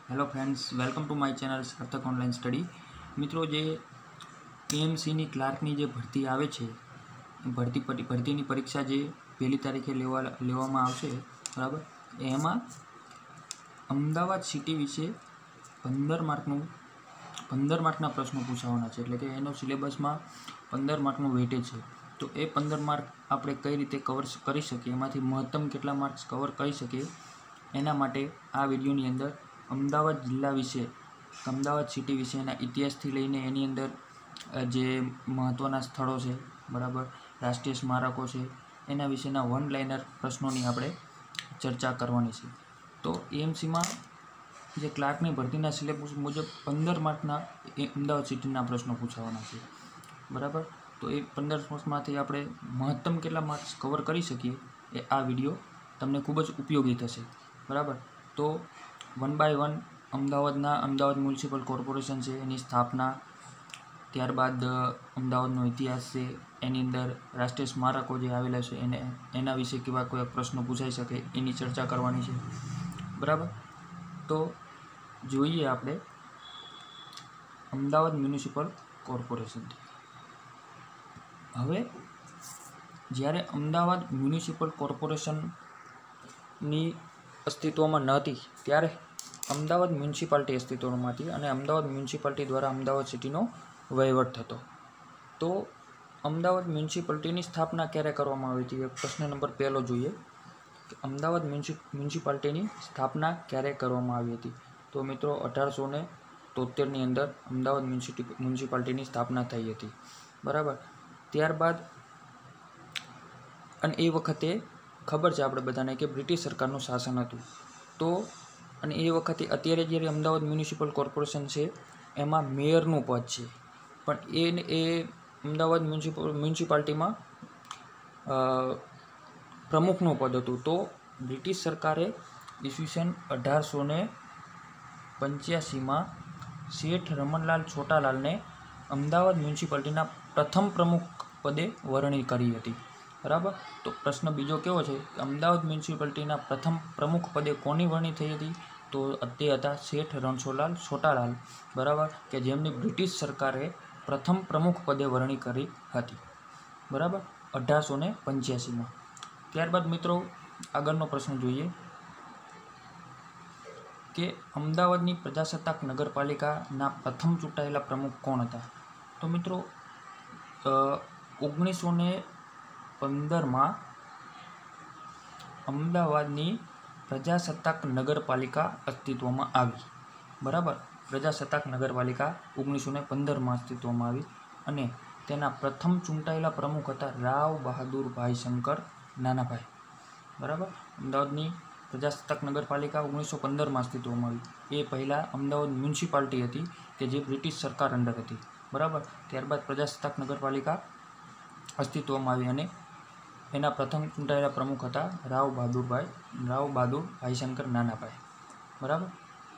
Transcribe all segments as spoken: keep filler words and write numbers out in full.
Hello friends, welcome to my channel Sarthak online study. मित्रों, जे एएमसीनी क्लार्कनी जे भरती आवे छे, भरती भरतीनी परीक्षा जे पहली तारीखे लेवा लेवामां आवशे, बराबर। एमां अमदावाद सिटी विषे पंदर मार्कनुं पंदर मार्कना प्रश्नों पूछावाना छे, एटले के एनो सिलेबसमां पंदर मार्कनुं वेटेज छे। तो ए पंदर मार्क आपणे कई रीते कवर करी शकीए, एमांथी महत्तम केटला मार्क्स कवर करी शकीए एना माटे आ विडियोनी अंदर अमदावाद जिल्ला विषे, अमदावाद सिटी विषेना इतिहासथी लईने एनी अंदर जे महत्वना स्थळो छे, बराबर, राष्ट्रीय स्मारको छे, एना विषेना वन लाइनर प्रश्नोनी आपणे चर्चा करवानी छे। तो एएमसीमां जे क्लार्कनी भरतीना सिलेबस मुजब पंदर मार्कना अमदावाद सिटीना प्रश्नो पूछावाना छे, बराबर। तो ए पंदर मार्क्समांथी आपणे महत्तम केटला मार्क्स कवर करी शकीए ए आ विडियो तमने खूब ज उपयोगी थशे, बराबर। तो वन बाय वन अमदावादना अमदावाद म्युनिसिपल कॉर्पोरेशन है, एनी स्थापना, त्यारबाद अमदावादनो इतिहास है, एनी अंदर राष्ट्रीय स्मारको जे आवेला छे एने एना विषे केवा कोई प्रश्न पूछाई शके एनी चर्चा करवानी छे, बराबर। तो जोईए आपणे अमदावाद म्युनिसिपल कॉर्पोरेशन। हवे ज्यारे अमदावाद म्युनिसिपल कॉर्पोरेशननी अस्तित्वमां नहोती त्यारे अमदावाद म्युनिसिपालिटी अस्तित्वमां हती अने अमदावाद म्युनिसिपालिटी द्वारा अमदावाद सिटीनो वहीवट थतो। तो अमदावाद म्युनिसिपालिटीनी स्थापना क्यारे करवामां आवी हती? प्रश्न नंबर पहलो जोईए कि अमदावाद म्युनिसिपालिटीनी स्थापना क्यारे करवामां आवी हती? तो मित्रों अठार सौ ने तोतेर नी अंदर अमदावाद म्युनिसिपालिटीनी स्थापना थई हती, बराबर। त्यारबाद अने ए वखते खबर छे आपणे बधाने कि ब्रिटिश सरकारनुं शासन हतुं। तो अने ए वखते अत्यारे ज्यारे अमदावाद म्युनिसिपल कॉर्पोरेशन छे एमां मेयरनुं पद छे, पण ए ए अमदावाद म्युनिसिपल म्युनिसिपालिटीमां प्रमुखनुं पद हतुं। तो ब्रिटिश सरकारे ईस्वीसन अठार सौ ने पंच्यासी में शेठ रमणलाल छोटालाल ने अमदावाद म्युनिसिपालिटीना प्रथम प्रमुख पदे वरणी करी हती, बराबर। तो प्रश्न बीजो केवो छे कि अमदावाद म्युनिसिपालिटीना प्रथम प्रमुख पदे कोनी वरणी थई हती? तो ते हता शेठ रणछोडलाल छोटालाल, बराबर, के जेमनी ब्रिटिश सरकारे प्रथम प्रमुख पदे वरणी करी हती, बराबर, अठार सौ ने पंच्यासी में। त्यारबाद मित्रों आगळनो प्रश्न जोईए कि अमदावादनी प्रजासत्ताक नगरपालिकाना प्रथम चूंटायेला प्रमुख कोण हता? तो मित्रों ओगनीस सौ ने पंदर में अमदावादनी प्रजासत्ताक नगरपालिका अस्तित्व में आवी, बराबर। प्रजासत्ताक नगरपालिका ओगनीस सौ ने पंदर में अस्तित्व में आवी अने तेना प्रथम चूंटायेला प्रमुख हता राव बहादुर भाई शंकर नानाभाई, बराबर। अमदावादनी प्रजासत्ताक नगरपालिका ओगनीस सौ पंदर में अस्तित्व में आवी। ए पहला अमदावाद म्युनिसिपालिटी हती कि जे ब्रिटिश सरकार अंडर हती, बराबर। त्यारबाद प्रजासत्ताक नगरपालिका अस्तित्व में आवी अने एना प्रथम चूंटायेला प्रमुख हता राव बहादुर भाई राव बहादुर भाईशंकर नानाभाई, बराबर।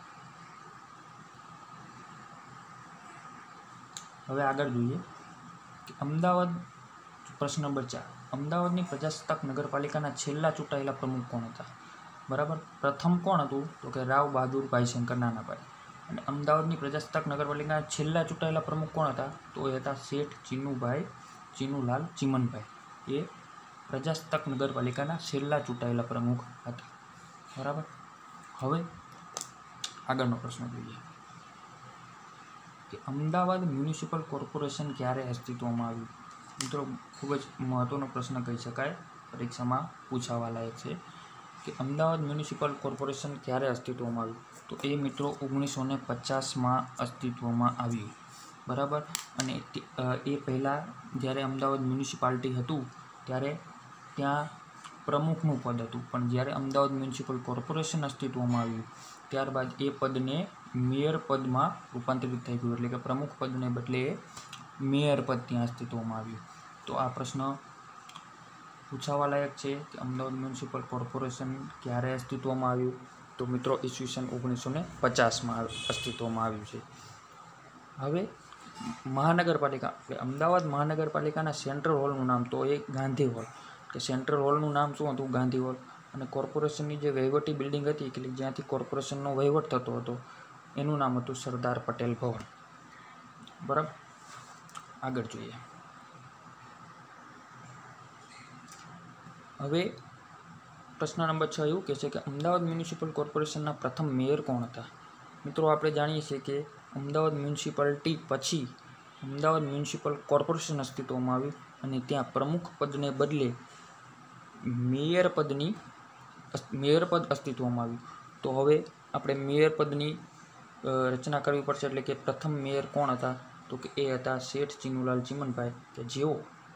हवे आगळ जोईए कि अमदावाद प्रश्न नंबर चार अमदावादनी प्रजासत्ताक नगरपालिकाना छेल्ला चूंटायेला प्रमुख कोण हता? बराबर। प्रथम कोण हतुं? तो कि राव बहादुर भाईशंकर नानाभाई। अने अमदावादनी प्रजासत्ताक नगरपालिकाना छेल्ला चूंटायेला प्रमुख कोण हता? तो ए हता शेठ चीनुभाई चीनुलाल चीमनभाई। ए प्रजासत्ताक नगरपालिकाना छेल्ला चूंटायेला प्रमुख हता, बराबर। हवे आगळनो प्रश्न जोईए कि अमदावाद म्युनिसिपल कॉर्पोरेशन क्यारे अस्तित्वमां आव्युं? मित्रों खूब ज महत्वनो प्रश्न कही शकाय, परीक्षा में पूछावा लायक है कि अमदावाद म्युनिसिपल कॉर्पोरेशन क्यारे अस्तित्व में आव्युं? तो ए मित्रों ओगनीस सौ ने पचास में अस्तित्व में आव्युं, बराबर। अने ए पहला ज्यारे अमदावाद म्युनिसिपालिटी हतुं त्यारे त्यां प्रमुखनुं पद हतुं, पण ज्यारे अमदावाद म्युनिसिपल कॉर्पोरेशन अस्तित्व में आव्युं त्यारबाद ए पद ने मेयर पद में रूपांतरित थई गयुं, एटले के प्रमुख पद ने बदले मेयर पद त्यां अस्तित्व में आव्युं। तो आ प्रश्न पूछावा लायक है कि अमदावाद म्युनिसिपल कॉर्पोरेशन क्यारे अस्तित्व में आव्युं? तो मित्रों ईस्वीसन ओगनीस सौ ने पचास में अस्तित्व में आव्युं छे। हवे महानगरपालिका अमदावाद महानगरपालिकाना सेंट्रल हॉलनुं नाम तो ए गांधी हॉल, कि सेंट्रल हॉलनुं नाम शुं हतुं? गांधी हॉल। અને કોર્પોરેશનની જે વહીવટી બિલ્ડિંગ હતી કે જ્યાંથી કોર્પોરેશનનો વહીવટ થતો હતો એનું નામ હતું સરદાર પટેલ ભવન. બરાબર, આગળ જોઈએ. હવે પ્રશ્ન નંબર છ એવું કહે છે કે અમદાવાદ મ્યુનિસિપલ કોર્પોરેશનના પ્રથમ મેયર કોણ હતા? મિત્રો, આપણે જાણીએ છીએ કે અમદાવાદ મ્યુનિસિપાલિટી પછી અમદાવાદ મ્યુનિસિપલ કોર્પોરેશન અસ્તિત્વમાં આવ્યું અને ત્યાં પ્રમુખ પદને બદલે મેયર પદની મેયર પદ અસ્તિત્વમાં આવ્યું. તો હવે આપણે મેયર પદની રચના કરવી પડશે. એટલે કે પ્રથમ મેયર કોણ હતા? તો કે એ હતા શેઠ ચિનુલાલ ચીમનભાઈ, કે જેઓ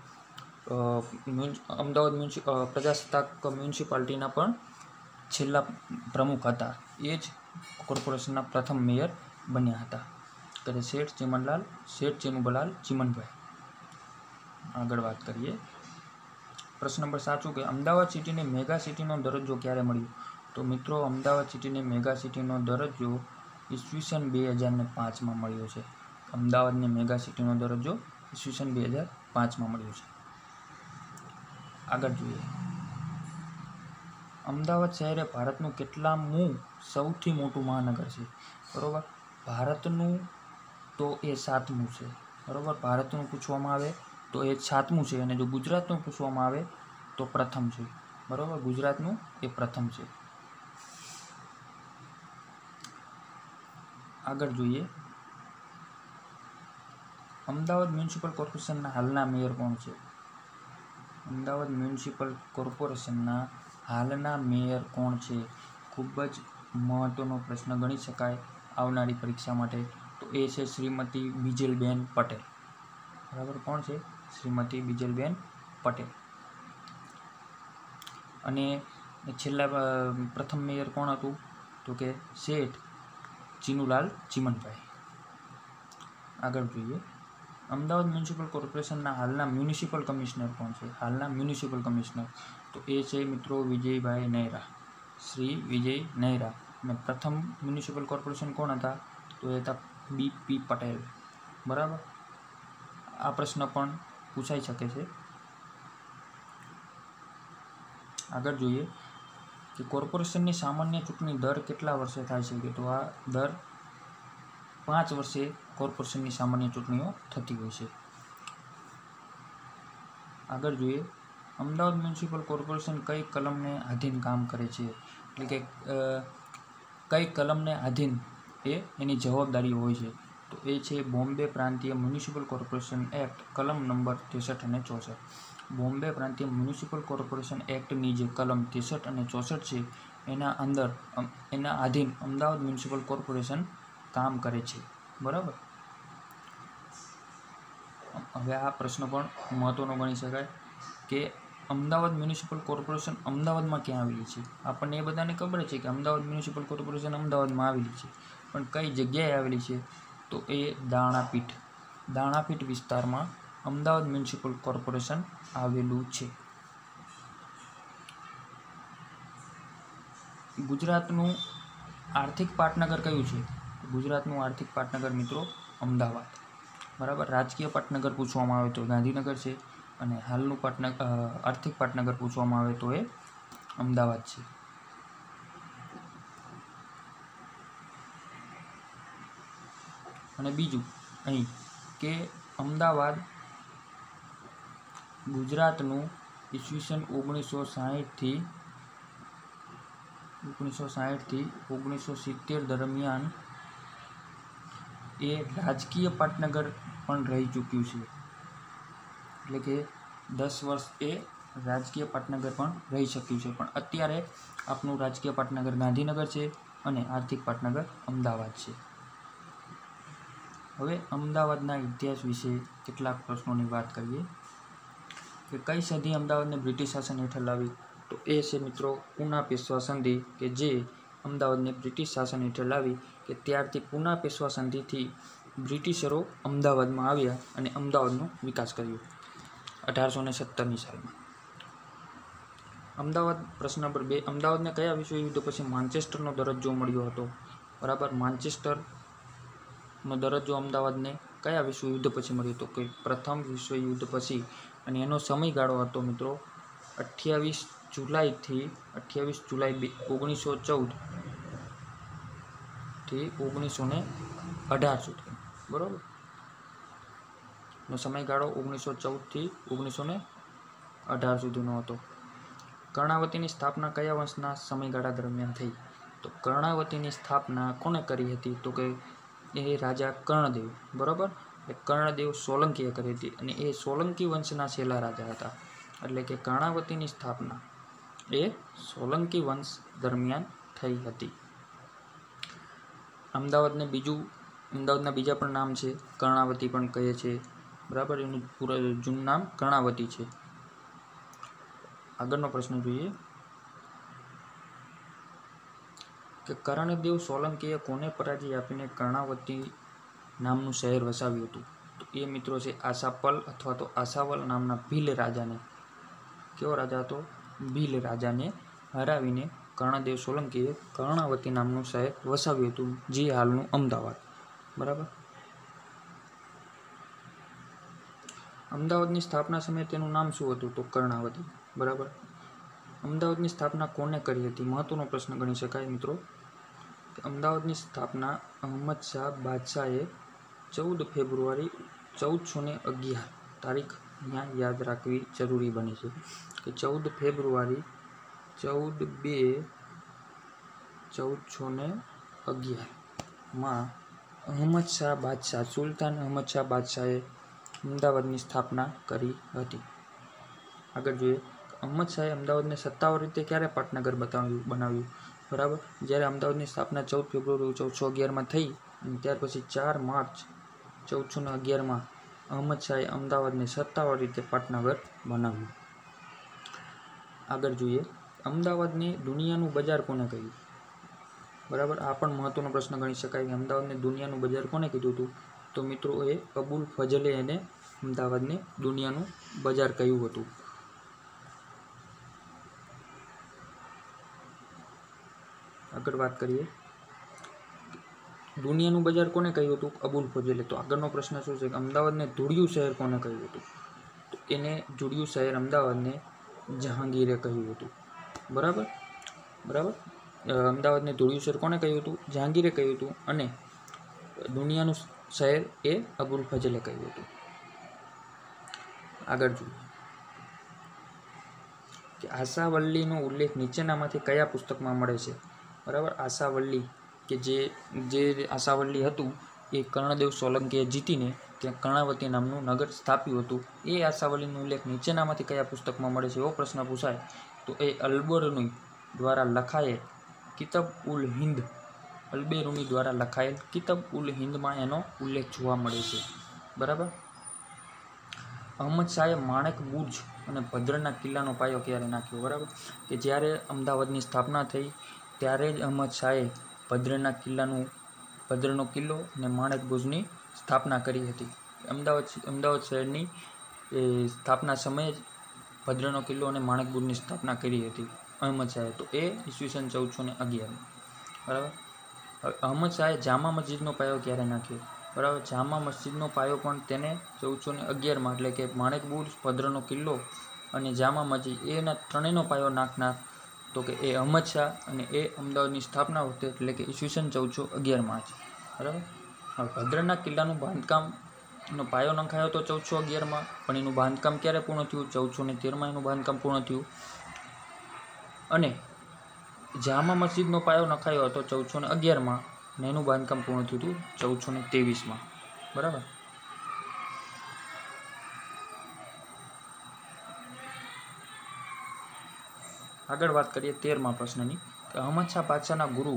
અમદાવાદ મ્યુનિસિ પ્રજાસત્તાક મ્યુનિસિપાલિટીના પણ છેલ્લા પ્રમુખ હતા. એ જ કોર્પોરેશનના પ્રથમ મેયર બન્યા હતા, કે શેઠ ચીમનલાલ શેઠ ચિનુલાલ ચીમનભાઈ. આગળ વાત કરીએ. પ્રશ્ન નંબર સાચું કે અમદાવાદ સિટીને મેગા સિટીનો દરજ્જો ક્યારે મળ્યો? તો મિત્રો, અમદાવાદ સિટીને મેગા સિટીનો દરજ્જો ઈસવીસન બે હજાર ને પાંચમાં મળ્યો છે. અમદાવાદને મેગા સિટીનો દરજ્જો ઈસવીસન બે હજાર પાંચમાં મળ્યો છે. આગળ જોઈએ. અમદાવાદ શહેર એ ભારતનું કેટલામું સૌથી મોટું મહાનગર છે? બરાબર, ભારતનું તો એ સાતમું છે. બરાબર, ભારતનું પૂછવામાં આવે તો એ સાતમું છે, અને જો ગુજરાતનું પૂછવામાં આવે તો પ્રથમ છે. બરાબર, ગુજરાતનું એ પ્રથમ છે. આગળ જોઈએ. અમદાવાદ મ્યુનિસિપલ કોર્પોરેશનના હાલના મેયર કોણ છે? અમદાવાદ મ્યુનિસિપલ કોર્પોરેશનના હાલના મેયર કોણ છે? ખૂબ જ મહત્ત્વનો પ્રશ્ન ગણી શકાય આવનારી પરીક્ષા માટે. તો એ છે શ્રીમતી બિજલબેન પટેલ. બરાબર, કોણ છે? શ્રીમતી બિજલબેન પટેલ. અને છેલ્લા પ્રથમ મેયર કોણ હતું? તો કે શેઠ ચિનુલાલ ચીમનભાઈ. આગળ જોઈએ. અમદાવાદ મ્યુનિસિપલ કોર્પોરેશનના હાલના મ્યુનિસિપલ કમિશનર કોણ છે? હાલના મ્યુનિસિપલ કમિશનર તો એ છે મિત્રો વિજયભાઈ નહેરા, શ્રી વિજય નહેરા. અને પ્રથમ મ્યુનિસિપલ કોર્પોરેશન કોણ હતા? તો એ હતા બી પી પટેલ. બરાબર, આ પ્રશ્ન પણ પૂછાઈ શકે છે. આગળ જોઈએ કે કોર્પોરેશનની સામાન્ય ચૂંટણી દર કેટલા વર્ષે થાય છે? કે તો આ દર પાંચ વર્ષે કોર્પોરેશનની સામાન્ય ચૂંટણીઓ થતી હોય છે. આગળ જોઈએ. અમદાવાદ મ્યુનિસિપલ કોર્પોરેશન કઈ કલમને આધીન કામ કરે છે? એટલે કે કઈ કલમને આધીન એ એની જવાબદારી હોય છે? તો એ છે બોમ્બે પ્રાંતીય મ્યુનિસિપલ કોર્પોરેશન એક્ટ કલમ નંબર ત્રેસઠ અને ચોસઠ. બોમ્બે પ્રાંતીય મ્યુનિસિપલ કોર્પોરેશન એક્ટની જે કલમ ત્રેસઠ અને ચોસઠ છે એના અંદર એના આધીન અમદાવાદ મ્યુનિસિપલ કોર્પોરેશન કામ કરે છે. બરાબર, હવે આ પ્રશ્ન પણ મહત્ત્વનો ગણી શકાય કે અમદાવાદ મ્યુનિસિપલ કોર્પોરેશન અમદાવાદમાં ક્યાં આવેલી છે? આપણને એ બધાને ખબર છે કે અમદાવાદ મ્યુનિસિપલ કોર્પોરેશન અમદાવાદમાં આવેલી છે, પણ કઈ જગ્યાએ આવેલી છે? તો એ દાણાપીઠ દાણાપીઠ વિસ્તારમાં અમદાવાદ મ્યુનિસિપલ કોર્પોરેશન આવેલું છે. ગુજરાતનું આર્થિક પાટનગર કયું છે? ગુજરાતનું આર્થિક પાટનગર મિત્રો અમદાવાદ. બરાબર, રાજકીય પાટનગર પૂછવામાં આવે તો ગાંધીનગર છે, અને હાલનું પાટનગર આર્થિક પાટનગર પૂછવામાં આવે તો એ અમદાવાદ છે. અને બીજું અહીં કે અમદાવાદ ગુજરાતનું ઈસવીસન ઓગણીસો સાહીઠથી ઓગણીસો સાહીઠથી ઓગણીસો સિત્તેર દરમિયાન એ રાજકીય પાટનગર પણ રહી ચૂક્યું છે. એટલે કે દસ વર્ષ એ રાજકીય પાટનગર પણ રહી શક્યું છે, પણ અત્યારે આપનું રાજકીય પાટનગર ગાંધીનગર છે અને આર્થિક પાટનગર અમદાવાદ છે. હવે અમદાવાદના ઇતિહાસ વિશે કેટલાક પ્રશ્નોની વાત કરીએ કે કઈ સદી અમદાવાદને બ્રિટિશ શાસન હેઠળ લાવી? તો એ છે મિત્રો પૂના પેશવા સંધિ, કે જે અમદાવાદને બ્રિટિશ શાસન હેઠળ લાવી. કે ત્યારથી પૂના પેશવા સંધિથી બ્રિટિશરો અમદાવાદમાં આવ્યા અને અમદાવાદનો વિકાસ કર્યો અઢારસો ને સત્તરની સાલમાં. અમદાવાદ પ્રશ્ન નંબર બે. અમદાવાદને કયા વિશ્વયુદ્ધ પછી માન્ચેસ્ટરનો દરજ્જો મળ્યો હતો? બરાબર, માન્ચેસ્ટરનો દરજ્જો અમદાવાદને કયા વિશ્વયુદ્ધ પછી મળ્યો હતો? કે પ્રથમ વિશ્વયુદ્ધ પછી. અને એનો સમયગાળો હતો મિત્રો અઠ્યાવીસ જુલાઈથી અઠ્યાવીસ જુલાઈ બે ઓગણીસો ચૌદ થી ઓગણીસો ને અઢાર સુધી બરાબર નો સમયગાળો ઓગણીસો ચૌદથી ઓગણીસો ને અઢાર સુધીનો હતો. કર્ણાવતીની સ્થાપના કયા વંશના સમયગાળા દરમિયાન થઈ? તો કર્ણાવતીની સ્થાપના કોણે કરી હતી? તો કે એ રાજા કર્ણદેવ બરાબર. એ કર્ણદેવ સોલંકીએ કરી હતી અને એ સોલંકી વંશના છેલ્લા રાજા હતા. એટલે કે કર્ણાવતીની સ્થાપના એ સોલંકી વંશ દરમિયાન થઈ હતી. અમદાવાદને બીજું અમદાવાદના બીજા પણ નામ છે, કર્ણાવતી પણ કહે છે બરાબર. એનું પૂરા જૂનું નામ કર્ણાવતી છે. આગળનો પ્રશ્ન જોઈએ કે કર્ણદેવ સોલંકીએ કોને પરાજય આપીને કર્ણાવતી નામનું શહેર વસાવ્યું હતું? તો એ મિત્રો છે આશાપલ અથવા તો આશાવલ નામના ભીલ રાજાને. કેવો રાજા હતો? ભીલ રાજાને હરાવીને કર્ણદેવ સોલંકીએ કર્ણાવતી નામનું શહેર વસાવ્યું હતું, જે હાલનું અમદાવાદ બરાબર. અમદાવાદની સ્થાપના સમયે તેનું નામ શું હતું? તો કર્ણાવતી બરાબર. અમદાવાદની સ્થાપના કોને કરી હતી? મહત્વનો પ્રશ્ન ગણી શકાય મિત્રો. અમદાવાદની સ્થાપના અહમદ શાહ બાદશાહે ચૌદ ફેબ્રુઆરી ચૌદસો ને અગિયાર તારીખ અહીંયા યાદ રાખવી જરૂરી બને છે કે ચૌદ ફેબ્રુઆરી ચૌદ બે ચૌદસો ને અગિયારમાં અહમદ શાહ બાદશાહ સુલતાન અહમદ શાહ બાદશાહે અમદાવાદની સ્થાપના કરી હતી. આગળ જોઈએ, અહમદ શાહે અમદાવાદને સત્તાવાર રીતે ક્યારે પાટનગર બતાવ્યું બનાવ્યું બરાબર. જ્યારે અમદાવાદની સ્થાપના ચૌદ ફેબ્રુઆરી ચૌદસો અગિયારમાં થઈ અને ત્યાર પછી ચાર માર્ચ ચૌદસો ને અગિયારમાં અહમદ શાહે અમદાવાદને સત્તાવાર રીતે પાટનગર બનાવ્યું. આગળ જોઈએ, અમદાવાદને દુનિયાનું બજાર કોને કહ્યું બરાબર. આ પણ મહત્વનો પ્રશ્ન ગણી શકાય કે અમદાવાદને દુનિયાનું બજાર કોને કીધું હતું? તો મિત્રો એ અબુલ ફજલે એને અમદાવાદને દુનિયાનું બજાર કહ્યું હતું. આગળ વાત કરીએ, દુનિયાનું બજાર કોને કહ્યું હતું? અબુલ ફજલે. તો આગળનો પ્રશ્ન શું છે કે અમદાવાદને ધૂળિયું શહેર કોને કહ્યું હતું? તો એને ધૂળિયું શહેર અમદાવાદને જહાંગીરે કહ્યું હતું બરાબર. બરાબર અમદાવાદને ધૂળિયું શહેર કોને કહ્યું હતું? જહાંગીરે કહ્યું હતું અને દુનિયાનું શહેર એ અબુલ ફજલે કહ્યું હતું. આગળ જોઈએ કે આશાવલ્લીનો ઉલ્લેખ નીચેનામાંથી કયા પુસ્તકમાં મળે છે બરાબર. આશાવલ્લી કે જે જે આશાવલ્લી હતું એ કર્ણદેવ સોલંકીએ જીતીને ત્યાં કર્ણાવતી નામનું નગર સ્થાપ્યું હતું. એ આશાવલ્લીનો ઉલ્લેખ નીચેનામાંથી કયા પુસ્તકમાં મળે છે એવો પ્રશ્ન પૂછાય તો એ અલબેરુની દ્વારા લખાયેલ કિતાબ ઉલ હિન્દ અલબેરુની દ્વારા લખાયેલ કિતાબ ઉલ હિન્દમાં એનો ઉલ્લેખ જોવા મળે છે બરાબર. અહમદ શાહે માણેક બુર્જ અને ભદ્રના કિલ્લાનો પાયો ક્યારે નાખ્યો બરાબર. કે જ્યારે અમદાવાદની સ્થાપના થઈ ત્યારે જ અહમદ શાહે ભદ્રના કિલ્લાનું ભદ્રનો કિલ્લો અને માણેક બુર્જની સ્થાપના કરી હતી. અમદાવાદ અમદાવાદ શહેરની સ્થાપના સમયે જ ભદ્રનો કિલ્લો અને માણેક બુર્જની સ્થાપના કરી હતી અહમદ શાહે. તો એ ઈસવીસન ચૌદસો ને અગિયાર બરાબર. અહમદ શાહે જામા મસ્જિદનો પાયો ક્યારે નાખ્યો બરાબર. જામા મસ્જિદનો પાયો પણ તેને ચૌદસો ને અગિયારમાં એટલે કે માણેક બુર્જ, ભદ્રનો કિલ્લો અને જામા મસ્જિદ એના ત્રણેયનો પાયો નાખનાર તો કે એ અહમદ શાહ અને એ અમદાવાદની સ્થાપના વખતે એટલે કે ઈસવીસન ચૌદસો અગિયારમાં છે બરાબર. હવે ભદ્રના કિલ્લાનું બાંધકામનો પાયો નંખાયો હતો ચૌદસો અગિયારમાં, પણ એનું બાંધકામ ક્યારે પૂર્ણ થયું? ચૌદસો ને તેરમાં એનું બાંધકામ પૂર્ણ થયું. અને જામા મસ્જિદનો પાયો નખાયો હતો ચૌદસો ને અગિયારમાં અને એનું બાંધકામ પૂર્ણ થયું હતું ચૌદસો ને ત્રેવીસમાં બરાબર. આગળ વાત કરીએ તેરમા પ્રશ્નની કે અહમદ શાહ બાદશાહના ગુરુ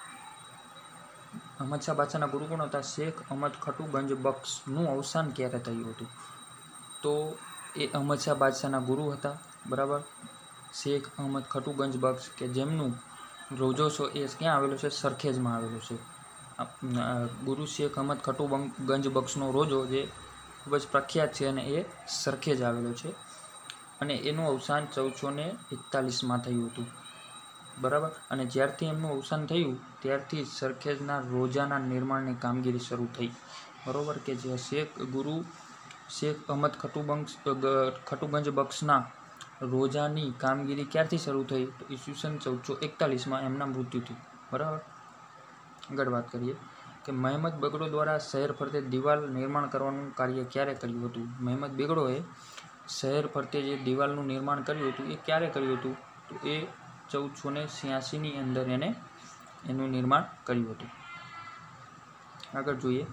અહમદ શાહ બાદશાહના ગુરુ કોણ હતા? શેખ અહમદ ખટુગંજ બખ્શનું અવસાન ક્યારે થયું હતું? તો એ અહમદ શાહ બાદશાહના ગુરુ હતા બરાબર. શેખ અહમદ ખટુગંજ બખ્શ કે જેમનું રોજો છે એ ક્યાં આવેલો છે? સરખેજમાં આવેલો છે. ગુરુ શેખ અહમદ ખટુગંજ બખ્શનો રોજો જે ખૂબ જ પ્રખ્યાત છે અને એ સરખેજ આવેલો છે અને એનું અવસાન ચૌદસો ને એકતાલીસમાં થયું હતું બરાબર. અને જ્યારથી એમનું અવસાન થયું ત્યારથી સરખેજના રોજાના નિર્માણની કામગીરી શરૂ થઈ બરાબર. કે જે શેખ ગુરુ શેખ અહમદ ખટુબંશ ખટુગંજ બખ્શના રોજાની કામગીરી ક્યારથી શરૂ થઈ? તો ઈસવીસન ચૌદસો એકતાલીસમાં એમના મૃત્યુથી. બરાબર. આગળ વાત કરીએ કે મહેમદ બેગડો દ્વારા શહેર ફરતે દિવાલ નિર્માણ કરવાનું કાર્ય ક્યારે કર્યું હતું? મહેમદ બેગડોએ શહેર ફરતે જે દિવાલનું નિર્માણ કર્યું હતું એ ક્યારે કર્યું હતું? તો એ ચૌદસો ને છ્યાસીની અંદર એને એનું નિર્માણ કર્યું હતું. આગળ જોઈએ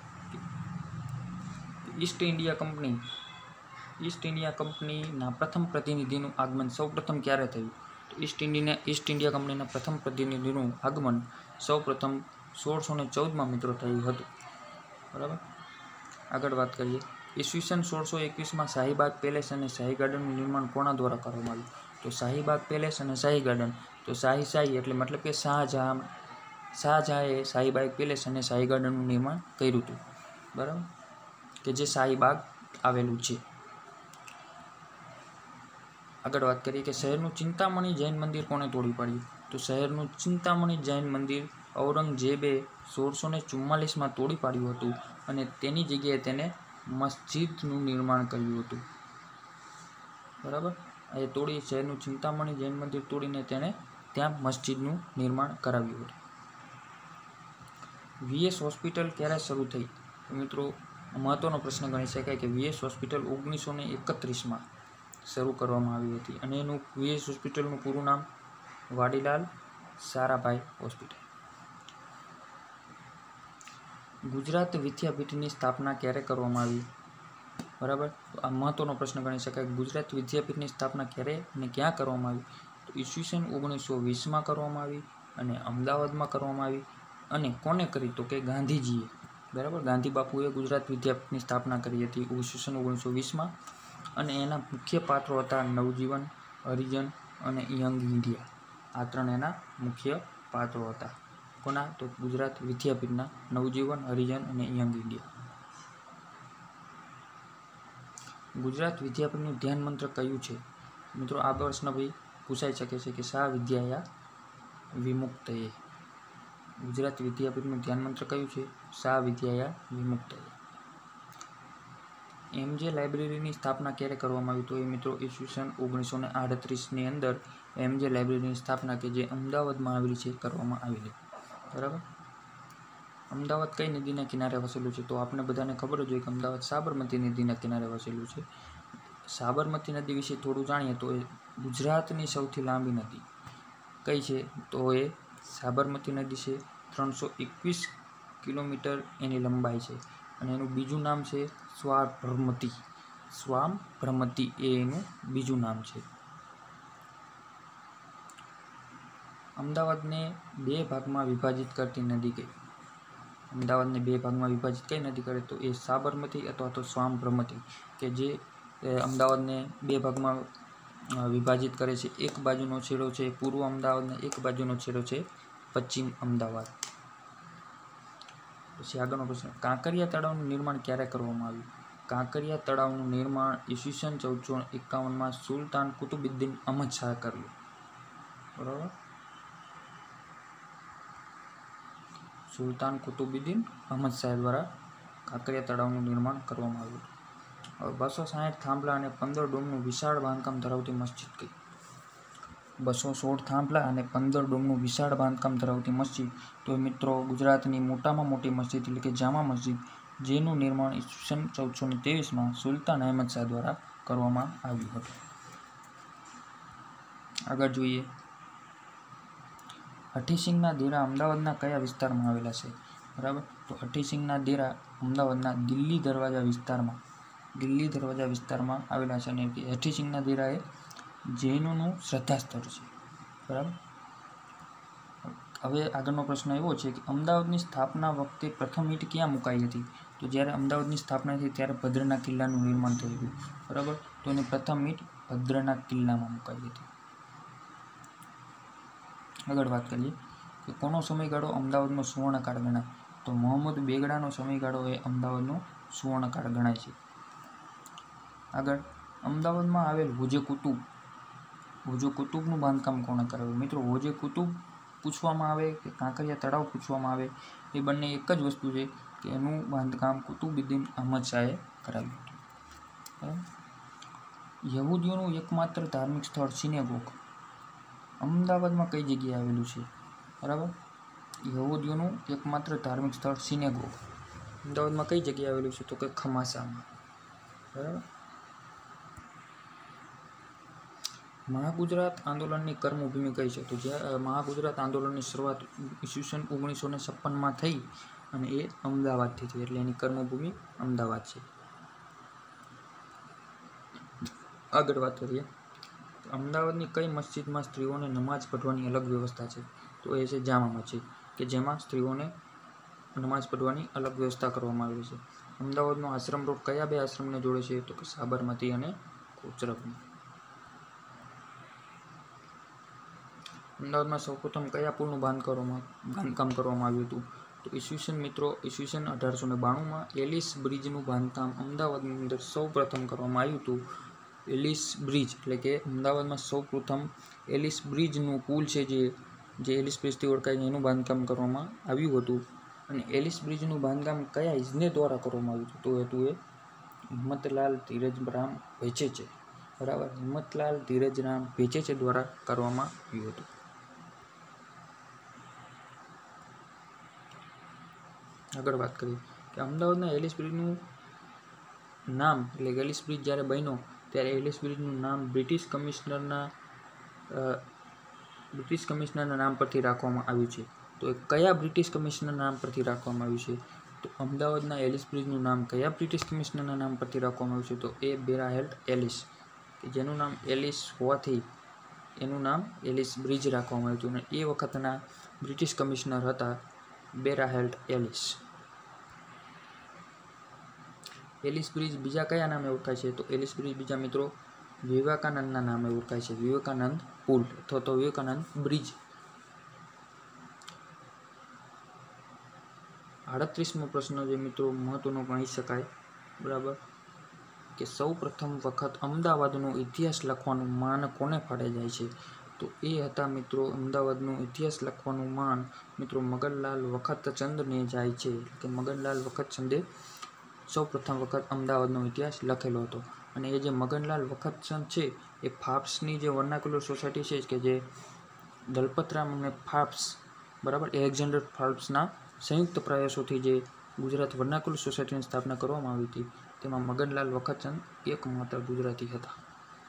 East India company East India કંપનીના પ્રથમ પ્રતિનિધિનું આગમન સૌ પ્રથમ ક્યારે થયું? તો ઈસ્ટ ઇન્ડિયા ઈસ્ટ ઇન્ડિયા કંપનીના પ્રથમ પ્રતિનિધિનું આગમન સૌ પ્રથમ સોળસો ને ચૌદમાં મિત્રો થયું હતું. બરાબર. આગળ વાત કરીએ ઈસવીસન સોળસો એકવીસમાં શાહીબાગ પેલેસ અને શાહી ગાર્ડનનું નિર્માણ કોના દ્વારા કરવામાં આવ્યું? તો શાહીબાગ પેલેસ અને શાહી ગાર્ડન તો શાહી શાહી એટલે મતલબ કે શાહજહાં શાહજહાંએ શાહીબાગ પેલેસ અને શાહી ગાર્ડનનું નિર્માણ કર્યું હતું. બરાબર. કે જે શાહીબાગ આવેલું છે. આગળ વાત કરીએ કે શહેરનું ચિંતામણી જૈન મંદિર કોણે તોડી પાડ્યું? તો શહેરનું ચિંતામણી જૈન મંદિર ઔરંગઝેબે સોળસો ને ચુમ્માલીસમાં તોડી પાડ્યું હતું અને તેની જગ્યાએ તેને મસ્જિદનું નિર્માણ કર્યું હતું. બરાબર. એ તોડી શહેરનું ચિંતામણી જૈન મંદિર તોડીને તેણે ત્યાં મસ્જિદનું નિર્માણ કરાવ્યું હતું. વીએસ હોસ્પિટલ ક્યારે શરૂ થઈ? મિત્રો મહત્વનો પ્રશ્ન ગણી શકાય કે વીએસ હોસ્પિટલ ઓગણીસો ને એકત્રીસમાં શરૂ કરવામાં આવી હતી અને એનું વીએસ હોસ્પિટલનું પૂરું નામ વાડીલાલ સારાભાઈ હોસ્પિટલ. ગુજરાત વિદ્યાપીઠની સ્થાપના ક્યારે કરવામાં આવી? બરાબર. તો આ મહત્વનો પ્રશ્ન ગણી શકાય. ગુજરાત વિદ્યાપીઠની સ્થાપના ક્યારે અને ક્યાં કરવામાં આવી? તો ઈસવીસન ઓગણીસો વીસમાં કરવામાં આવી અને અમદાવાદમાં કરવામાં આવી. અને કોને કરી? તો કે ગાંધીજીએ. બરાબર. ગાંધી બાપુએ ગુજરાત વિદ્યાપીઠની સ્થાપના કરી હતી ઈસવીસન ઓગણીસો વીસમાં અને એના મુખ્ય પાત્રો હતા નવજીવન, હરિજન અને યંગ ઇન્ડિયા. આ ત્રણ એના મુખ્ય પાત્રો હતા. કોના? તો ગુજરાત વિદ્યાપીઠના નવજીવન, હરિજન અને યંગ ઇન્ડિયા. ગુજરાત વિદ્યાપીઠનું ધ્યાન મંત્ર કયું છે? મિત્રો આ પ્રશ્ન ભાઈ પૂછાઈ શકે છે કે સા વિદ્યાયા વિમુક્તયે. ગુજરાત વિદ્યાપીઠનું ધ્યાન મંત્ર કયું છે? સા વિદ્યાયા વિમુક્તયે. એમજે લાઇબ્રેરીની સ્થાપના ક્યારે કરવામાં આવી? તો એ મિત્રો ઈસવીસન ઓગણીસો ને આડત્રીસની અંદર એમજે લાઇબ્રેરીની સ્થાપના કે જે અમદાવાદમાં આવેલી છે કરવામાં આવેલી. બરાબર. અમદાવાદ કઈ નદીના કિનારે વસેલું છે? તો આપણે બધાને ખબર જ હોય કે અમદાવાદ સાબરમતી નદીના કિનારે વસેલું છે. સાબરમતી નદી વિશે થોડું જાણીએ તો એ ગુજરાતની સૌથી લાંબી નદી કઈ છે? તો એ સાબરમતી નદી છે. ત્રણસો એકવીસ કિલોમીટર એની લંબાઈ છે અને એનું બીજું નામ છે સ્વાભ્રમતી. સ્વાભ્રમતી એ એનું બીજું નામ છે. અમદાવાદને બે ભાગમાં વિભાજિત કરતી નદી કઈ? અમદાવાદને બે ભાગમાં વિભાજિત કઈ નદી કરે? તો એ સાબરમતી અથવા તો સ્વાભ્રમતી કે જે અમદાવાદને બે ભાગમાં વિભાજિત કરે છે. એક બાજુનો છેડો છે પૂર્વ અમદાવાદ ને એક બાજુનો છેડો છે પશ્ચિમ અમદાવાદ. પછી આગળનો પ્રશ્ન કાંકરિયા તળાવનું નિર્માણ ક્યારે કરવામાં આવ્યું? કાંકરિયા તળાવનું નિર્માણ ઈસવીસન ચૌદસો એકાવનમાં સુલતાન કુતુબુદ્દીન અહમદ શાહે કર્યું. બરાબર. સુલતાન કુતુબુદ્દીન અહમદ શાહ દ્વારા કાંકરિયા તળાવનું નિર્માણ કરવામાં આવ્યું. હવે બસો સાહીઠ થાંભલા અને પંદર ડોમનું વિશાળ બાંધકામ ધરાવતી મસ્જિદ કઈ? બસો સોળ થાંભલા અને પંદર ડોમનું વિશાળ બાંધકામ ધરાવતી મસ્જિદ તો મિત્રો ગુજરાતની મોટામાં મોટી મસ્જિદ એટલે કે જામા મસ્જિદ જેનું નિર્માણ ઈસવીસન ચૌદસો ને ત્રેવીસમાં સુલતાન અહેમદ શાહ દ્વારા કરવામાં આવ્યું હતું. આગળ જોઈએ હઠીસિંગના દેરા અમદાવાદના કયા વિસ્તારમાં આવેલા છે? બરાબર. તો હઠીસિંગના દેરા અમદાવાદના દિલ્હી દરવાજા વિસ્તારમાં દિલ્હી દરવાજા વિસ્તારમાં આવેલા છે અને હઠીસિંગના દેરા એ જૈનોનું શ્રદ્ધા સ્થળ છે. બરાબર. હવે આગળનો પ્રશ્ન એવો છે કે અમદાવાદની સ્થાપના વખતે પ્રથમ ઈંટ ક્યાં મુકાઈ હતી? તો જ્યારે અમદાવાદની સ્થાપના થઈ ત્યારે ભદ્રના કિલ્લાનું નિર્માણ થયું હતું. બરાબર. તો એની પ્રથમ ઈંટ ભદ્રના કિલ્લામાં મુકાઈ હતી. આગળ વાત કરીએ કે કોનો સમયગાળો અમદાવાદનો સુવર્ણકાળ ગણાય? તો મોહમ્મદ બેગડાનો સમયગાળો એ અમદાવાદનો સુવર્ણકાળ ગણાય છે. આગળ અમદાવાદમાં આવેલ હોજે કુતુબ હોજે કુતુબનું બાંધકામ કોણે કરાવ્યું? મિત્રો હોજે કુતુબ પૂછવામાં આવે કે કાંકરિયા તળાવ પૂછવામાં આવે એ બંને એક જ વસ્તુ છે કે એનું બાંધકામ કુતુબુદ્દીન અહમદ શાહે કરાવ્યું હતું. યહૂદીઓનું એકમાત્ર ધાર્મિક સ્થળ સિનેગોગ અમદાવાદમાં કઈ જગ્યાએ આવેલું છે? બરાબર, યહૂદીઓનું એકમાત્ર ધાર્મિક સ્થળ સિનેગોગ અમદાવાદમાં કઈ જગ્યાએ આવેલું છે? તો કે ખમાસામાં. બરાબર. મહાગુજરાત આંદોલનની કર્મભૂમિ કઈ છે? તો જ્યાં મહાગુજરાત આંદોલનની શરૂઆત ઈસવીસન ઓગણીસો ને છપ્પનમાં થઈ અને એ અમદાવાદથી થઈ, એટલે એની કર્મભૂમિ અમદાવાદ છે. આગળ વાત કરીએ, અમદાવાદની કઈ મસ્જિદમાં સ્ત્રીઓને નમાઝ પઢવાની અલગ વ્યવસ્થા છે? તો એ છે જામા મસ્જિદ, કે જેમાં સ્ત્રીઓને નમાઝ પઢવાની અલગ વ્યવસ્થા કરવામાં આવેલી છે. અમદાવાદનો આશ્રમ રોડ કયા બે આશ્રમને જોડે છે? તો કે સાબરમતી અને કોચરબને. અમદાવાદમાં સૌપ્રથમ કયા પુલનું બાંધકામ બાંધકામ કરવામાં આવ્યું હતું? તો ઈસવીસન મિત્રો ઈસવીસન અઢારસો ને બાણુંમાં એલિસ બ્રિજનું બાંધકામ અમદાવાદની અંદર સૌ પ્રથમ કરવામાં આવ્યું હતું. એલિસ બ્રિજ એટલે કે અમદાવાદમાં સૌ પ્રથમ એલિસ બ્રિજનું પુલ છે, જે જે એલિસ બ્રિજથી ઓળખાય છે, એનું બાંધકામ કરવામાં આવ્યું હતું. અને એલિસ બ્રિજનું બાંધકામ કયા ઇજનેર દ્વારા કરવામાં આવ્યું હતું? તો હતું એ હિંમતલાલ ધીરજરામ ભેચેચે. બરાબર, હિંમતલાલ ધીરજરામ ભેચેચે દ્વારા કરવામાં આવ્યું હતું. આગળ વાત કરીએ કે અમદાવાદના એલિસ બ્રિજનું નામ એટલે એલિસ બ્રિજ જ્યારે બન્યો ત્યારે એલિસ બ્રિજનું નામ બ્રિટિશ કમિશનરના બ્રિટિશ કમિશનરના નામ પરથી રાખવામાં આવ્યું છે. તો એ કયા બ્રિટિશ કમિશનરના નામ પરથી રાખવામાં આવ્યું છે? તો અમદાવાદના એલિસ બ્રિજનું નામ કયા બ્રિટિશ કમિશનરના નામ પરથી રાખવામાં આવ્યું છે? તો એ બેરાહેલ્ટ એલિસ, કે જેનું નામ એલિસ હોવાથી એનું નામ એલિસ બ્રિજ રાખવામાં આવ્યું હતું. અને એ વખતના બ્રિટિશ કમિશનર હતા બેરાહેલ્ટ એલિસ. એલિસ બ્રિજ બીજા કયા નામે ઓળખાય છે? તો એલિસ બ્રિજ બીજા મિત્રો વિવેકાનંદના નામે ઓળખાય છે. વિવેકાનંદ પુલ અથવા તો વિવેકાનંદ બ્રિજ. આડત્રીસમો પ્રશ્ન જે મિત્રો મહત્વનો ગણી શકાય. બરાબર, કે સૌ પ્રથમ વખત અમદાવાદનો ઇતિહાસ લખવાનું માન કોને ફાળે જાય છે? તો એ હતા મિત્રો અમદાવાદનો ઇતિહાસ લખવાનું માન મિત્રો મગનલાલ વખતચંદને જાય છે. કે મગનલાલ વખતચંદે સૌ પ્રથમ વખત અમદાવાદનો ઇતિહાસ લખેલો હતો. અને એ જે મગનલાલ વખતચંદ છે એ ફાપ્સની જે વર્નાક્યુલર સોસાયટી છે, કે જે દલપતરામ અને ફાપ્સ, બરાબર, એલેક્ઝાન્ડર ફાપ્સના સંયુક્ત પ્રયાસોથી જે ગુજરાત વર્નાક્યુલર સોસાયટીની સ્થાપના કરવામાં આવી હતી, તેમાં મગનલાલ વખતચંદ એકમાત્ર ગુજરાતી હતા.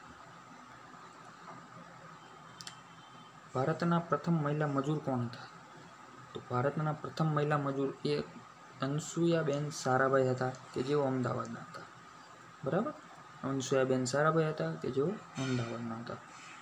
ભારતના પ્રથમ મહિલા મજૂર કોણ હતા? તો ભારતના પ્રથમ મહિલા મજૂર એ અનસુયાબેન સારાભાઈ હતા, કે જેઓ અમદાવાદના હતા. બરાબર, અનસુયાબેન સારાભાઈ હતા, કે જેઓ અમદાવાદના હતા.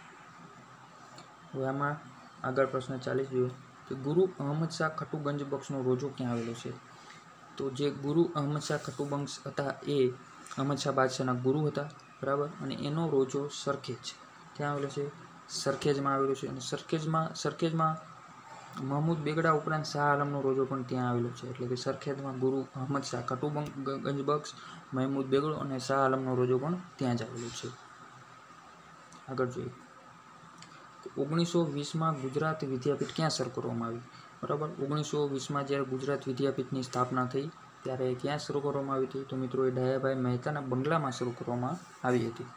હવે આમાં આગળ પ્રશ્ન ચાલીસ જોઈએ કે ગુરુ અહમદ શાહ ખટુગંજ બક્ષનો રોજો ક્યાં આવેલો છે? તો જે ગુરુ અહમદ શાહ ખટુબંશ હતા એ અહમદ શાહ બાદશાહના ગુરુ હતા. બરાબર, અને એનો રોજો સરખેજ ક્યાં આવેલો છે? સરખેજમાં આવેલો છે. અને સરખેજમાં સરખેજમાં મહમૂદ બેગડા ઉપરાંત શાહ આલમનો રોજો પણ ત્યાં આવેલો છે. એટલે કે સરખેજમાં ગુરુ અહમદ શાહ ખટુગંજ બક્ષ, મહમૂદ બેગડો અને શાહ આલમનો રોજો પણ ત્યાં જ આવેલો છે. આગળ જોઈએ, ઓગણીસો વીસમાં ગુજરાત વિદ્યાપીઠ ક્યાં શરૂ કરવામાં આવી? બરાબર, ઓગણીસો વીસમાં જ્યારે ગુજરાત વિદ્યાપીઠની સ્થાપના થઈ ત્યારે ક્યાં શરૂ કરવામાં આવી હતી? તો મિત્રો એ ડાયાભાઈ મહેતાના બંગલામાં શરૂ કરવામાં આવી હતી.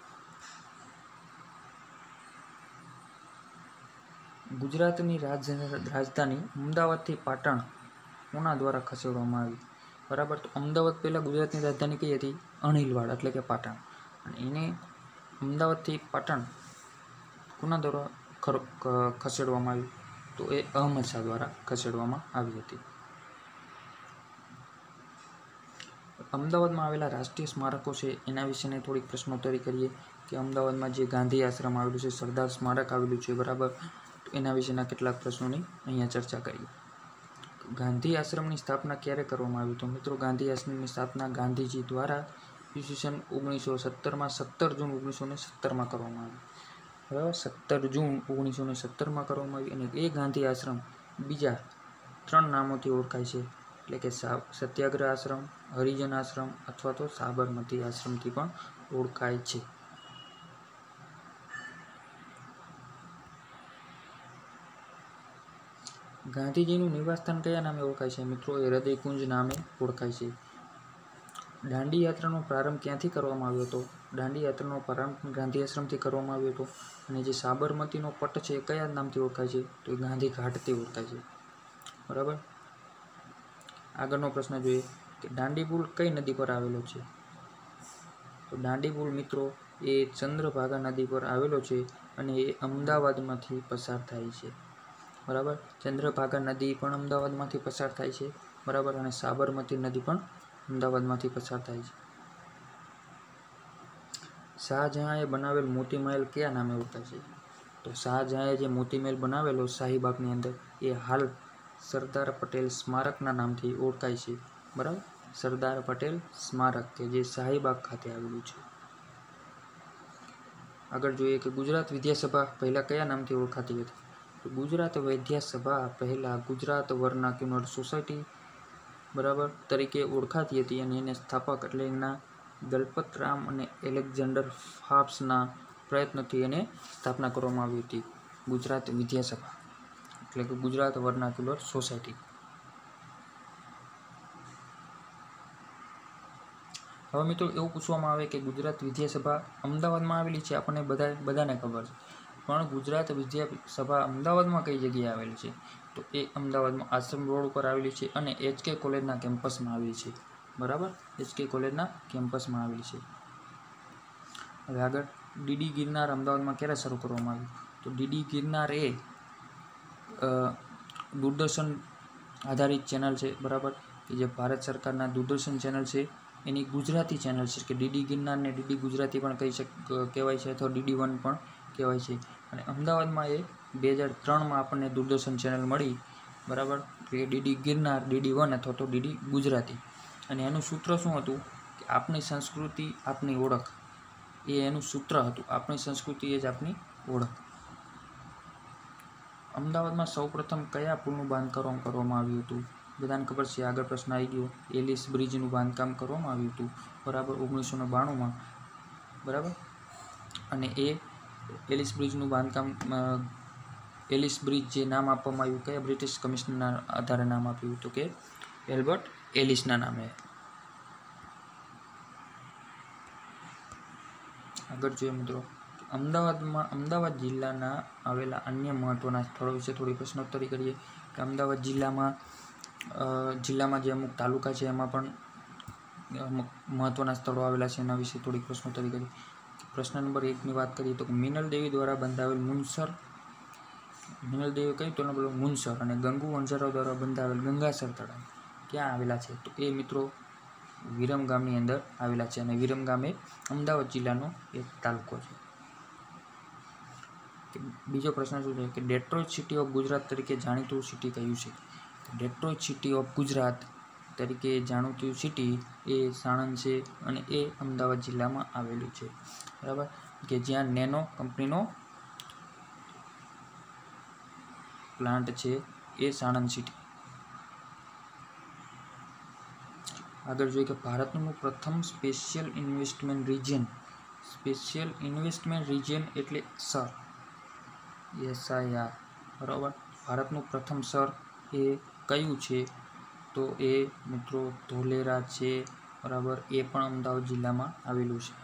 ગુજરાતની રાજધાની અમદાવાદથી પાટણ કોના દ્વારા ખસેડવામાં આવી? બરાબર, તો અમદાવાદ પહેલાં ગુજરાતની રાજધાની કઈ હતી? અણહિલવાડ એટલે કે પાટણ. અને એને અમદાવાદથી પાટણ કોના દ્વારા ખસેડવામાં આવી? તો એ અહમદ શાહ દ્વારા ખસેડવામાં આવી હતી. અમદાવાદમાં આવેલા રાષ્ટ્રીય સ્મારકો છે એના વિશેની થોડીક પ્રશ્નોત્તરી કરીએ. કે અમદાવાદમાં જે ગાંધી આશ્રમ આવેલું છે, સરદાર સ્મારક આવેલું છે, બરાબર, તો એના વિશેના કેટલાક પ્રશ્નોની અહીંયા ચર્ચા કરીએ. ગાંધી આશ્રમની સ્થાપના ક્યારે કરવામાં આવી? તો મિત્રો ગાંધી આશ્રમની સ્થાપના ગાંધીજી દ્વારા ઈસવીસન ઓગણીસો સત્તરમાં સત્તર જૂન ઓગણીસો ને સત્તરમાં કરવામાં આવી. બરાબર, સત્તર જૂન ઓગણીસો ને સત્તરમાં કરવામાં આવી. અને એ ગાંધી આશ્રમ બીજા ત્રણ નામોથી ઓળખાય છે, એટલે કે સત્યાગ્રહ આશ્રમ, હરિજન આશ્રમ અથવા તો સાબરમતી આશ્રમથી પણ ઓળખાય છે. ગાંધીજીનું નિવાસસ્થાન કયા નામે ઓળખાય છે? મિત્રો એ હૃદયકુંજ નામે ઓળખાય છે. દાંડી યાત્રાનો પ્રારંભ ક્યાંથી કરવામાં આવ્યો હતો? દાંડી યાત્રાનો પ્રારંભ ગાંધી આશ્રમથી કરવામાં આવ્યો હતો. અને જે સાબરમતીનો પટ છે એ કયા નામથી ઓળખાય છે? તો એ ગાંધી ઘાટથી ઓળખાય છે. બરાબર. આગળનો પ્રશ્ન જોઈએ કે દાંડી પુલ કઈ નદી પર આવેલો છે? તો દાંડી પુલ મિત્રો એ ચંદ્રભાગા નદી પર આવેલો છે અને એ અમદાવાદમાંથી પસાર થાય છે. બરાબર. ચંદ્રભાગા નદી પણ અમદાવાદમાંથી પસાર થાય છે. બરાબર. અને સાબરમતી નદી પણ અમદાવાદમાંથી પસાર થાય છે. શાહજહાંએ બનાવેલ મોતી મહેલ કયા નામે ઓળખાય છે? તો શાહજહાંએ જે મોતી મહેલ બનાવેલો શાહીબાગની અંદર એ હાલ સરદાર પટેલ સ્મારકના નામથી ઓળખાય છે. બરાબર. સરદાર પટેલ સ્મારક કે જે શાહીબાગ ખાતે આવેલું છે. આગળ જોઈએ કે ગુજરાત વિદ્યાસભા પહેલા કયા નામથી ઓળખાતી હતી? તો ગુજરાત વિદ્યાસભા પહેલા ગુજરાત વર્નાક્યુલર સોસાયટી બરાબર તરીકે ઓળખાતી હતી અને એને સ્થાપક એટલે એના દલપતરામ અને એલેક્ઝાન્ડર ફાપ્સના પ્રયત્નથી એને સ્થાપના કરવામાં આવી હતી. ગુજરાત વિદ્યાસભા એટલે કે ગુજરાત વર્નાક્યુલર સોસાયટી. હવે મિત્રો એવું પૂછવામાં આવે કે ગુજરાત વિદ્યાસભા અમદાવાદમાં આવેલી છે, આપણને બધા બધાને ખબર છે, પણ ગુજરાત વિદ્યાસભા અમદાવાદમાં કઈ જગ્યાએ આવેલી છે? તો એ અમદાવાદમાં આશ્રમ રોડ ઉપર આવેલી છે અને એચકે કોલેજના કેમ્પસમાં આવેલી છે. બરાબર. એચકે કોલેજના કેમ્પસમાં આવેલી છે. હવે આગળ ડીડી ગિરનાર અમદાવાદમાં ક્યારે શરૂ કરવામાં આવ્યું? તો ડીડી ગિરનાર એ દૂરદર્શન આધારિત ચેનલ છે. બરાબર. કે જે ભારત સરકારના દૂરદર્શન ચેનલ છે એની ગુજરાતી ચેનલ છે કે ડીડી ગિરનારને ડીડી ગુજરાતી પણ કહી શક કહેવાય છે અથવા ડીડી વન પણ કહેવાય છે. અને અમદાવાદમાં એ બે હજાર ત્રણમાં આપણને દૂરદર્શન ચેનલ મળી. બરાબર. કે ડીડી ગિરનાર, ડીડી વન અથવા તો ડીડી ગુજરાતી. અને એનું સૂત્ર શું હતું કે આપણી સંસ્કૃતિ આપણી ઓળખ, એ એનું સૂત્ર હતું. આપણી સંસ્કૃતિ એ જ આપણી ઓળખ. અમદાવાદમાં સૌપ્રથમ કયા પુલનું બાંધકામ કરવામાં આવ્યું હતું? બધાને ખબર છે. આગળ પ્રશ્ન આવી ગયો. એલિસ બ્રિજનું બાંધકામ કરવામાં આવ્યું હતું. બરાબર. ઓગણીસો ને બાણુંમાં. બરાબર. અને એ એલિસ બ્રિજનું બાંધકામ એલિસ બ્રિજ જે નામ આપવામાં આવ્યું કયા બ્રિટિશ કમિશનરના આધારે નામ આપ્યું હતું કે એલ્બર્ટ એલિસના નામે. આગળ જોઈએ મિત્રો અમદાવાદમાં અમદાવાદ જિલ્લાના આવેલા અન્ય મહત્ત્વના સ્થળો વિશે થોડી પ્રશ્નોત્તરી કરીએ કે અમદાવાદ જિલ્લામાં જિલ્લામાં જે અમુક તાલુકા છે એમાં પણ અમુક મહત્ત્વના સ્થળો આવેલા છે, એના વિશે થોડીક પ્રશ્નોત્તરી કરીએ. પ્રશ્ન નંબર એકની વાત કરીએ તો મિનલ દેવી દ્વારા બંધાવેલ મુનસર મિનલ દેવી કયું તો બોલો મુનસર અને ગંગુ વણઝારાઓ દ્વારા બંધાવેલ ગંગાસર તળાવ ક્યાં આવેલા છે? તો એ મિત્રો વિરમ ગામની અંદર આવેલા છે અને વિરમ ગામ એ અમદાવાદ જિલ્લાનો એક તાલુકો છે. બીજો પ્રશ્ન શું છે કે ડેટ્રોઇટ સિટી ઓફ ગુજરાત તરીકે જાણીતું સિટી કયું છે? ડેટ્રોઇટ સિટી ઓફ ગુજરાત તરીકે જાણીતું સિટી એ સાણંદ છે અને એ અમદાવાદ જિલ્લામાં આવેલું છે. બરાબર. કે જ્યાં નેનો કંપનીનો પ્લાન્ટ છે એ સાણંદ સિટી. આગળ જોઈએ કે ભારતનું પ્રથમ special investment region special investment region એટલે સર એસઆઈઆર. બરાબર. ભારતનું પ્રથમ સર એ કયું છે? તો એ મિત્રો ધોલેરા છે. બરાબર. એ પણ અમદાવાદ જિલ્લામાં આવેલું છે.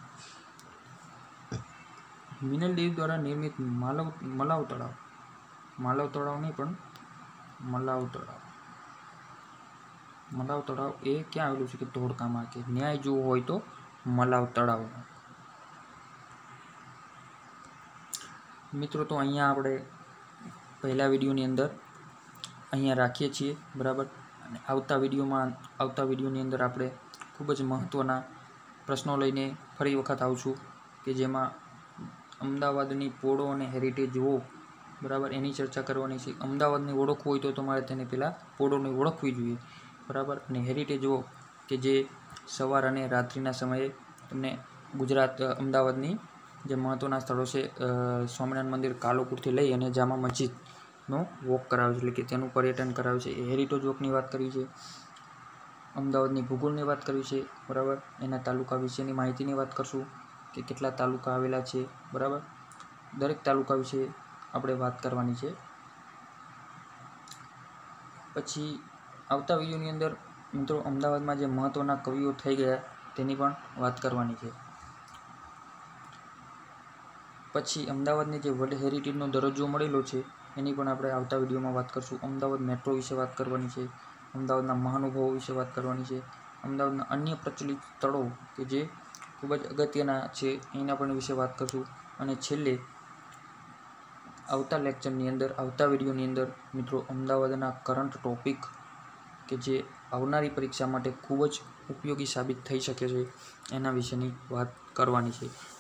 મિનલ દેવી દ્વારા નિર્મિત માલવ મલાવ તળાવ માલવ તળાવ નહીં પણ મલાવ તળાવ મલાવ તળાવ એ ક્યાં આવેલું છે કે ધોળકામાં. કે ન્યાય જોવો હોય તો મલાવ તળાવમાં. મિત્રો તો અહીંયા આપણે પહેલા વિડીયોની અંદર અહીંયા રાખીએ છીએ. બરાબર. અને આવતા વિડીયોમાં આવતા વિડીયોની અંદર આપણે ખૂબ જ મહત્ત્વના પ્રશ્નો લઈને ફરી વખત આવશું કે જેમાં અમદાવાદની પોળો અને હેરિટેજ વોક બરાબર એની ચર્ચા કરવાની છે. અમદાવાદની ઓળખવું હોય તો તમારે તેને પહેલાં પોળોને ઓળખવી જોઈએ. બરાબર. અને હેરિટેજ વોક કે જે સવાર અને રાત્રિના સમયે તમને ગુજરાત અમદાવાદની જે મહત્ત્વના સ્થળો છે સ્વામિનારાયણ મંદિર કાલુપુરથી લઈ અને જામા મસ્જિદનો વોક કરાવે છે એટલે કે તેનું પર્યટન કરાવે છે. એ હેરિટેજ વોકની વાત કરી છે. અમદાવાદની ભૂગોળની વાત કરવી છે. બરાબર. એના તાલુકા વિશેની માહિતીની વાત કરશું કે કેટલા તાલુકા આવેલા છે. બરાબર. દરેક તાલુકા વિશે આપણે વાત કરવાની છે. પછી આવતા વિડીયોની અંદર મિત્રો અમદાવાદમાં જે મહત્ત્વના કવિઓ થઈ ગયા તેની પણ વાત કરવાની છે. પછી અમદાવાદને જે વર્લ્ડ હેરિટેજનો દરજ્જો મળેલો છે એની પણ આપણે આવતા વિડીયોમાં વાત કરશું. અમદાવાદ મેટ્રો વિશે વાત કરવાની છે. અમદાવાદના મહાનુભાવો વિશે વાત કરવાની છે. અમદાવાદના અન્ય પ્રચલિત સ્થળો કે જે ખૂબ જ અગત્યના છે એના પણ વિશે વાત કરશું. અને છેલ્લે આવતા લેક્ચરની અંદર આવતા વિડીયોની અંદર મિત્રો અમદાવાદના કરંટ ટોપિક કે જે આવનારી પરીક્ષા માટે ખૂબ જ ઉપયોગી સાબિત થઈ શકે છે એના વિશેની વાત કરવાની છે.